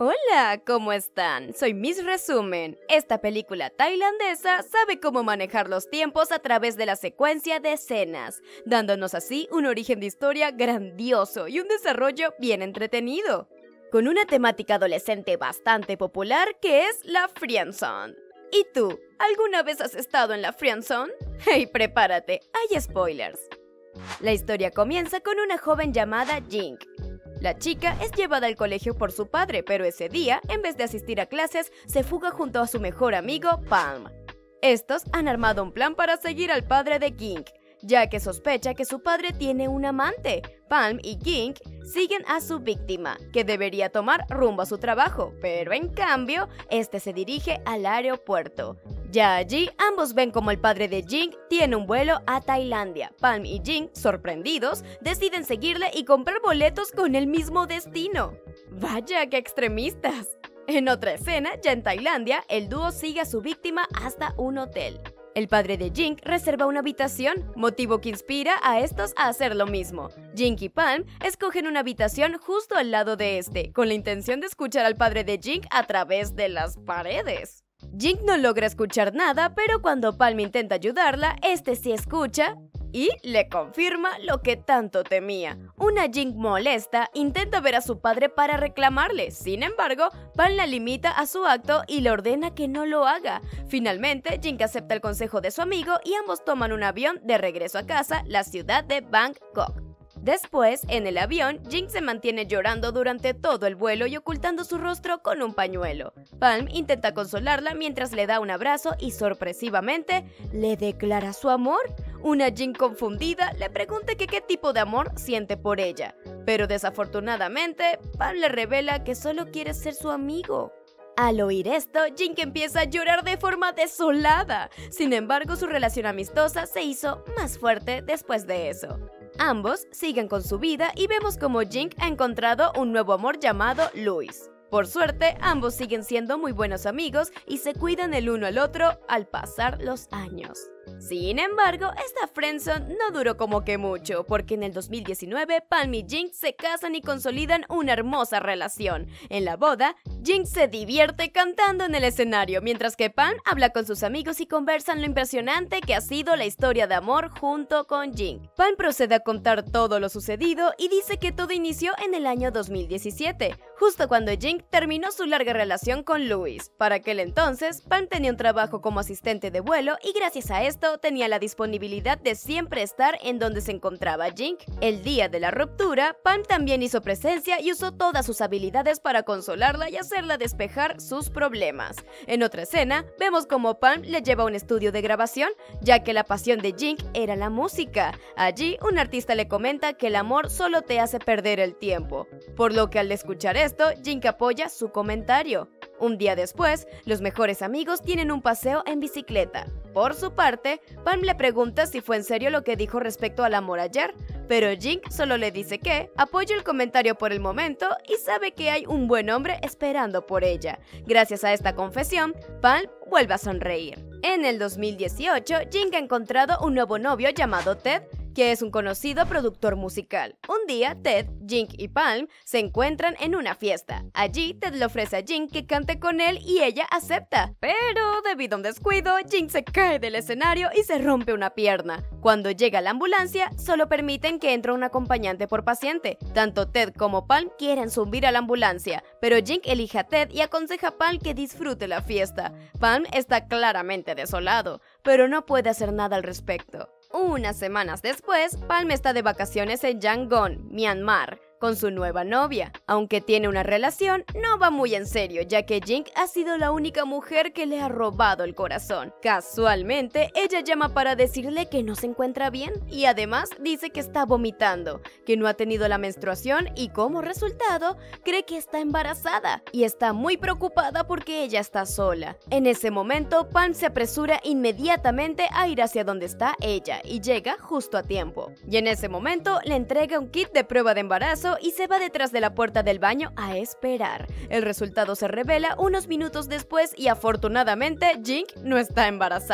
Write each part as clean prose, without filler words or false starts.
Hola, ¿cómo están? Soy Miss Resumen. Esta película tailandesa sabe cómo manejar los tiempos a través de la secuencia de escenas, dándonos así un origen de historia grandioso y un desarrollo bien entretenido, con una temática adolescente bastante popular que es la friendzone. ¿Y tú? ¿Alguna vez has estado en la friendzone? ¡Hey, prepárate! Hay spoilers. La historia comienza con una joven llamada Jing. La chica es llevada al colegio por su padre, pero ese día, en vez de asistir a clases, se fuga junto a su mejor amigo, Palm. Estos han armado un plan para seguir al padre de Jing, ya que sospecha que su padre tiene un amante. Palm y Jing siguen a su víctima, que debería tomar rumbo a su trabajo, pero en cambio, este se dirige al aeropuerto. Ya allí, ambos ven como el padre de Jing tiene un vuelo a Tailandia. Palm y Jing, sorprendidos, deciden seguirle y comprar boletos con el mismo destino. ¡Vaya, qué extremistas! En otra escena, ya en Tailandia, el dúo sigue a su víctima hasta un hotel. El padre de Jing reserva una habitación, motivo que inspira a estos a hacer lo mismo. Jing y Palm escogen una habitación justo al lado de este, con la intención de escuchar al padre de Jing a través de las paredes. Jing no logra escuchar nada, pero cuando Palm intenta ayudarla, este sí escucha y le confirma lo que tanto temía. Una Jing molesta intenta ver a su padre para reclamarle. Sin embargo, Palm la limita a su acto y le ordena que no lo haga. Finalmente, Jing acepta el consejo de su amigo y ambos toman un avión de regreso a casa, la ciudad de Bangkok. Después, en el avión, Jing se mantiene llorando durante todo el vuelo y ocultando su rostro con un pañuelo. Palm intenta consolarla mientras le da un abrazo y sorpresivamente le declara su amor. Una Jing confundida le pregunta que qué tipo de amor siente por ella, pero desafortunadamente, Palm le revela que solo quiere ser su amigo. Al oír esto, Jing empieza a llorar de forma desolada. Sin embargo, su relación amistosa se hizo más fuerte después de eso. Ambos siguen con su vida y vemos como Jing ha encontrado un nuevo amor llamado Luis. Por suerte, ambos siguen siendo muy buenos amigos y se cuidan el uno al otro al pasar los años. Sin embargo, esta friendzone no duró como que mucho, porque en el 2019 Palm y Jing se casan y consolidan una hermosa relación. En la boda, Jing se divierte cantando en el escenario, mientras que Palm habla con sus amigos y conversan lo impresionante que ha sido la historia de amor junto con Jing. Palm procede a contar todo lo sucedido y dice que todo inició en el año 2017, justo cuando Jing terminó su larga relación con Luis. Para aquel entonces, Palm tenía un trabajo como asistente de vuelo y gracias a esto tenía la disponibilidad de siempre estar en donde se encontraba Jing. El día de la ruptura, Palm también hizo presencia y usó todas sus habilidades para consolarla y hacerla despejar sus problemas. En otra escena, vemos como Palm le lleva a un estudio de grabación, ya que la pasión de Jing era la música. Allí, un artista le comenta que el amor solo te hace perder el tiempo, por lo que al escuchar esto, Jing apoya su comentario. Un día después, los mejores amigos tienen un paseo en bicicleta. Por su parte, Palm le pregunta si fue en serio lo que dijo respecto al amor ayer, pero Jing solo le dice que apoya el comentario por el momento y sabe que hay un buen hombre esperando por ella. Gracias a esta confesión, Palm vuelve a sonreír. En el 2018, Jing ha encontrado un nuevo novio llamado Ted, que es un conocido productor musical. Un día, Ted, Jing y Palm se encuentran en una fiesta. Allí, Ted le ofrece a Jing que cante con él y ella acepta. Pero, debido a un descuido, Jing se cae del escenario y se rompe una pierna. Cuando llega la ambulancia, solo permiten que entre un acompañante por paciente. Tanto Ted como Palm quieren subir a la ambulancia, pero Jing elige a Ted y aconseja a Palm que disfrute la fiesta. Palm está claramente desolado, pero no puede hacer nada al respecto. Unas semanas después, Palm está de vacaciones en Yangon, Myanmar, con su nueva novia. Aunque tiene una relación, no va muy en serio, ya que Jing ha sido la única mujer que le ha robado el corazón. Casualmente, ella llama para decirle que no se encuentra bien y además dice que está vomitando, que no ha tenido la menstruación y como resultado, cree que está embarazada y está muy preocupada porque ella está sola. En ese momento, Palm se apresura inmediatamente a ir hacia donde está ella y llega justo a tiempo. Y en ese momento, le entrega un kit de prueba de embarazo y se va detrás de la puerta del baño a esperar. El resultado se revela unos minutos después y afortunadamente Jing no está embarazada.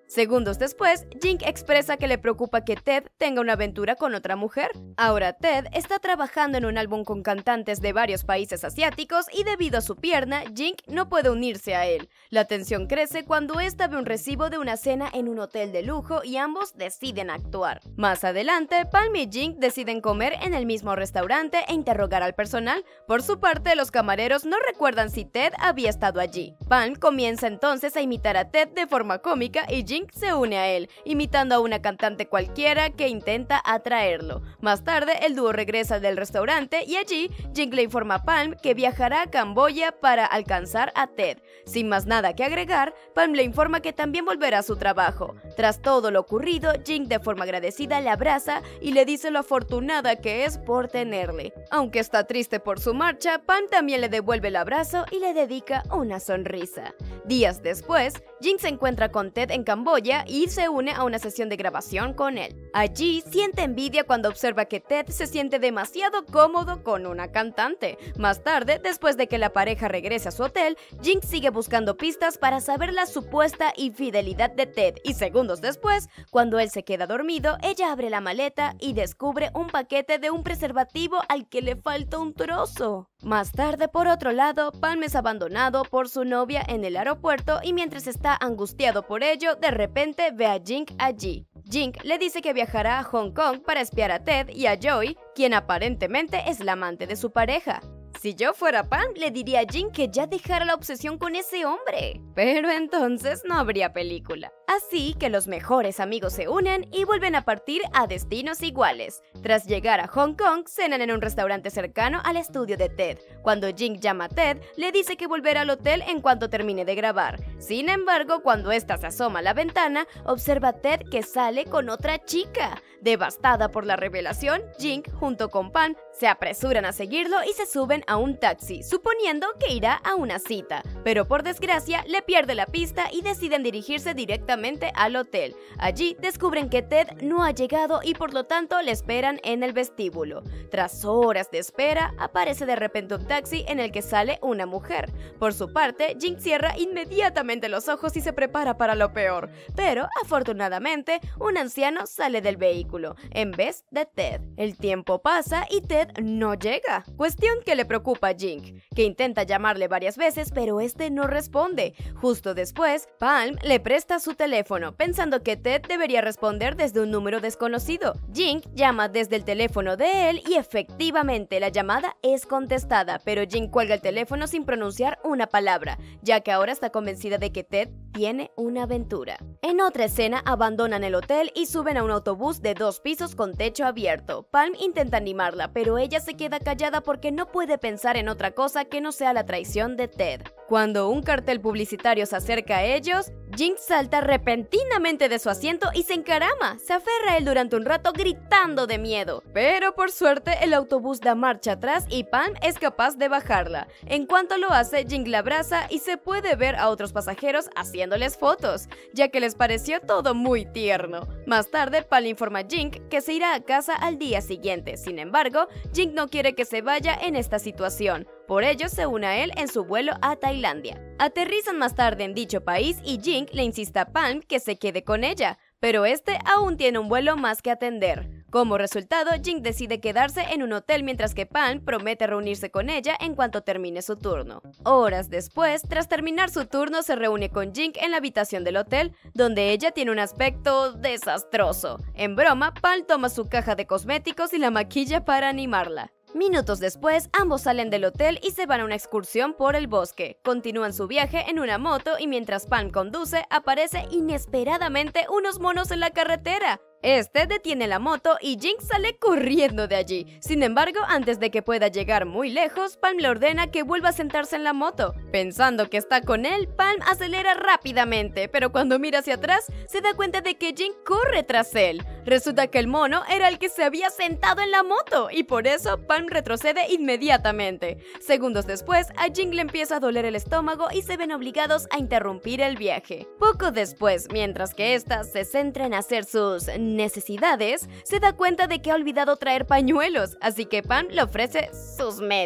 Segundos después, Jing expresa que le preocupa que Ted tenga una aventura con otra mujer. Ahora Ted está trabajando en un álbum con cantantes de varios países asiáticos y debido a su pierna, Jing no puede unirse a él. La tensión crece cuando esta ve un recibo de una cena en un hotel de lujo y ambos deciden actuar. Más adelante, Palm y Jing deciden comer en el mismo restaurante e interrogar al personal. Por su parte, los camareros no recuerdan si Ted había estado allí. Palm comienza entonces a imitar a Ted de forma cómica y Jing se une a él, imitando a una cantante cualquiera que intenta atraerlo. Más tarde, el dúo regresa del restaurante y allí, Jing le informa a Palm que viajará a Camboya para alcanzar a Ted. Sin más nada que agregar, Palm le informa que también volverá a su trabajo. Tras todo lo ocurrido, Jing de forma agradecida le abraza y le dice lo afortunada que es por tenerle. Aunque está triste por su marcha, Palm también le devuelve el abrazo y le dedica una sonrisa. Días después, Jing se encuentra con Ted en Camboya y se une a una sesión de grabación con él. Allí siente envidia cuando observa que Ted se siente demasiado cómodo con una cantante. Más tarde, después de que la pareja regrese a su hotel, Jing sigue buscando pistas para saber la supuesta infidelidad de Ted y segundos después, cuando él se queda dormido, ella abre la maleta y descubre un paquete de un preservativo al que le falta un trozo. Más tarde, por otro lado, Palm es abandonado por su novia en el aeropuerto y mientras está angustiado por ello, de repente ve a Jing allí. Jing le dice que viajará a Hong Kong para espiar a Ted y a Joey, quien aparentemente es la amante de su pareja. Si yo fuera Palm, le diría a Jing que ya dejara la obsesión con ese hombre. Pero entonces no habría película. Así que los mejores amigos se unen y vuelven a partir a destinos iguales. Tras llegar a Hong Kong, cenan en un restaurante cercano al estudio de Ted. Cuando Jing llama a Ted, le dice que volverá al hotel en cuanto termine de grabar. Sin embargo, cuando ésta se asoma a la ventana, observa a Ted que sale con otra chica. Devastada por la revelación, Jing, junto con Palm, se apresuran a seguirlo y se suben a un taxi, suponiendo que irá a una cita. Pero por desgracia, le pierde la pista y deciden dirigirse directamente al hotel. Allí descubren que Ted no ha llegado y por lo tanto le esperan en el vestíbulo. Tras horas de espera, aparece de repente un taxi en el que sale una mujer. Por su parte, Jing cierra inmediatamente los ojos y se prepara para lo peor. Pero, afortunadamente, un anciano sale del vehículo, en vez de Ted. El tiempo pasa y Ted no llega. Cuestión que le preocupa a Jing, que intenta llamarle varias veces, pero este no responde. Justo después, Palm le presta su teléfono, pensando que Ted debería responder desde un número desconocido. Jing llama desde el teléfono de él y efectivamente la llamada es contestada, pero Jing cuelga el teléfono sin pronunciar una palabra, ya que ahora está convencida de que Ted tiene una aventura. En otra escena, abandonan el hotel y suben a un autobús de 2 pisos con techo abierto. Palm intenta animarla, pero ella se queda callada porque no puede pensar en otra cosa que no sea la traición de Ted. Cuando un cartel publicitario se acerca a ellos, Jing salta repentinamente de su asiento y se encarama. Se aferra a él durante un rato gritando de miedo. Pero por suerte el autobús da marcha atrás y Palm es capaz de bajarla. En cuanto lo hace, Jing la abraza y se puede ver a otros pasajeros haciéndoles fotos, ya que les pareció todo muy tierno. Más tarde, Palm informa a Jing que se irá a casa al día siguiente. Sin embargo, Jing no quiere que se vaya en esta situación. Por ello, se une a él en su vuelo a Tailandia. Aterrizan más tarde en dicho país y Jing le insiste a Palm que se quede con ella, pero este aún tiene un vuelo más que atender. Como resultado, Jing decide quedarse en un hotel mientras que Palm promete reunirse con ella en cuanto termine su turno. Horas después, tras terminar su turno, se reúne con Jing en la habitación del hotel, donde ella tiene un aspecto desastroso. En broma, Palm toma su caja de cosméticos y la maquilla para animarla. Minutos después, ambos salen del hotel y se van a una excursión por el bosque. Continúan su viaje en una moto y mientras Palm conduce, aparece inesperadamente unos monos en la carretera. Este detiene la moto y Jing sale corriendo de allí. Sin embargo, antes de que pueda llegar muy lejos, Palm le ordena que vuelva a sentarse en la moto. Pensando que está con él, Palm acelera rápidamente, pero cuando mira hacia atrás, se da cuenta de que Jing corre tras él. Resulta que el mono era el que se había sentado en la moto y por eso Palm retrocede inmediatamente. Segundos después, a Jing le empieza a doler el estómago y se ven obligados a interrumpir el viaje. Poco después, mientras que ésta se centra en hacer sus necesidades, se da cuenta de que ha olvidado traer pañuelos, así que Palm le ofrece sus medias.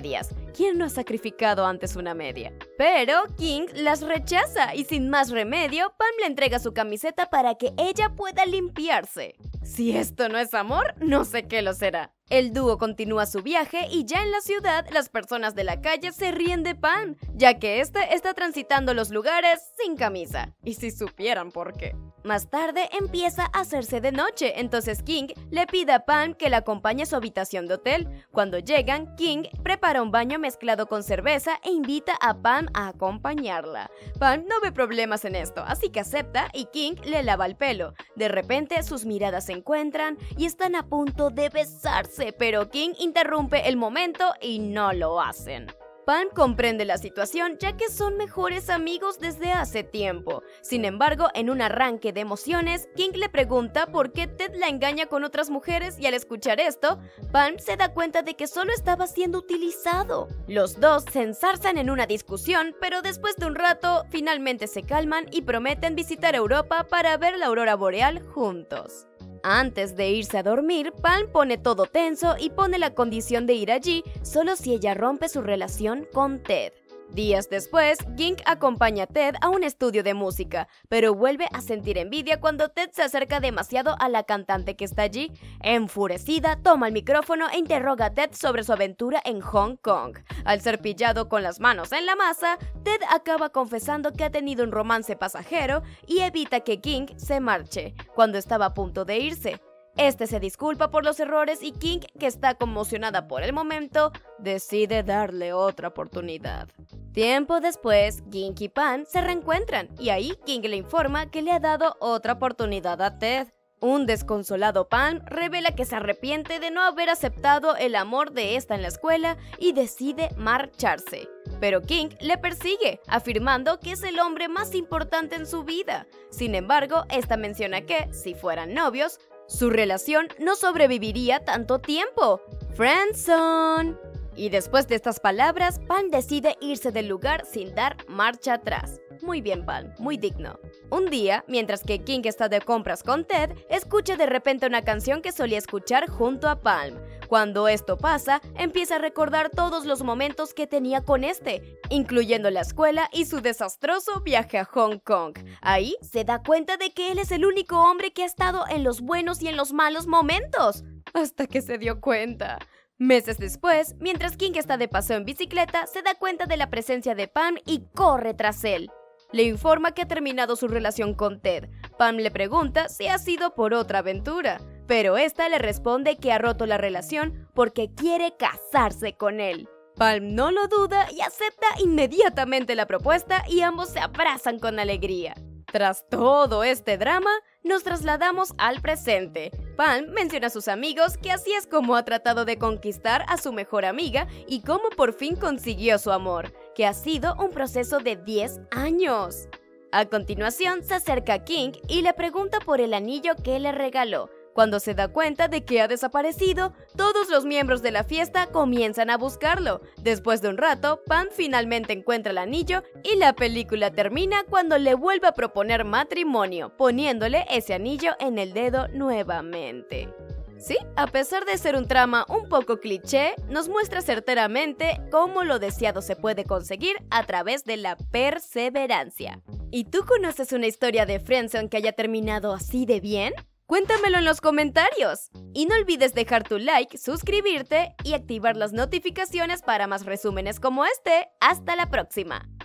¿Quién no ha sacrificado antes una media? Pero King las rechaza y sin más remedio, Pam le entrega su camiseta para que ella pueda limpiarse. Si esto no es amor, no sé qué lo será. El dúo continúa su viaje y ya en la ciudad, las personas de la calle se ríen de Pam, ya que éste está transitando los lugares sin camisa. Y si supieran por qué. Más tarde empieza a hacerse de noche, entonces King le pide a Pam que la acompañe a su habitación de hotel. Cuando llegan, King prepara un baño mezclado con cerveza e invita a Pam a acompañarla. Pam no ve problemas en esto, así que acepta y King le lava el pelo. De repente sus miradas se encuentran y están a punto de besarse, pero King interrumpe el momento y no lo hacen. Pam comprende la situación ya que son mejores amigos desde hace tiempo. Sin embargo, en un arranque de emociones, King le pregunta por qué Ted la engaña con otras mujeres y al escuchar esto, Pam se da cuenta de que solo estaba siendo utilizado. Los dos se enzarzan en una discusión, pero después de un rato, finalmente se calman y prometen visitar Europa para ver la aurora boreal juntos. Antes de irse a dormir, Pam pone todo tenso y pone la condición de ir allí solo si ella rompe su relación con Ted. Días después, King acompaña a Ted a un estudio de música, pero vuelve a sentir envidia cuando Ted se acerca demasiado a la cantante que está allí. Enfurecida, toma el micrófono e interroga a Ted sobre su aventura en Hong Kong. Al ser pillado con las manos en la masa, Ted acaba confesando que ha tenido un romance pasajero y evita que King se marche, cuando estaba a punto de irse. Este se disculpa por los errores y King, que está conmocionada por el momento, decide darle otra oportunidad. Tiempo después, King y Pam se reencuentran y ahí King le informa que le ha dado otra oportunidad a Ted. Un desconsolado Pam revela que se arrepiente de no haber aceptado el amor de esta en la escuela y decide marcharse. Pero King le persigue, afirmando que es el hombre más importante en su vida. Sin embargo, esta menciona que, si fueran novios, su relación no sobreviviría tanto tiempo. Friendzone. Y después de estas palabras, Pam decide irse del lugar sin dar marcha atrás. Muy bien, Pam, muy digno. Un día, mientras que King está de compras con Ted, escucha de repente una canción que solía escuchar junto a Pam. Cuando esto pasa, empieza a recordar todos los momentos que tenía con este, incluyendo la escuela y su desastroso viaje a Hong Kong. Ahí se da cuenta de que él es el único hombre que ha estado en los buenos y en los malos momentos. Hasta que se dio cuenta. Meses después, mientras King está de paseo en bicicleta, se da cuenta de la presencia de Pam y corre tras él. Le informa que ha terminado su relación con Ted. Pam le pregunta si ha sido por otra aventura, pero esta le responde que ha roto la relación porque quiere casarse con él. Pam no lo duda y acepta inmediatamente la propuesta y ambos se abrazan con alegría. Tras todo este drama, nos trasladamos al presente. Pam menciona a sus amigos que así es como ha tratado de conquistar a su mejor amiga y cómo por fin consiguió su amor, que ha sido un proceso de 10 años. A continuación se acerca a King y le pregunta por el anillo que le regaló. Cuando se da cuenta de que ha desaparecido, todos los miembros de la fiesta comienzan a buscarlo. Después de un rato, Pam finalmente encuentra el anillo y la película termina cuando le vuelve a proponer matrimonio, poniéndole ese anillo en el dedo nuevamente. Sí, a pesar de ser un trama un poco cliché, nos muestra certeramente cómo lo deseado se puede conseguir a través de la perseverancia. ¿Y tú conoces una historia de friendzone que haya terminado así de bien? Cuéntamelo en los comentarios. Y no olvides dejar tu like, suscribirte y activar las notificaciones para más resúmenes como este. ¡Hasta la próxima!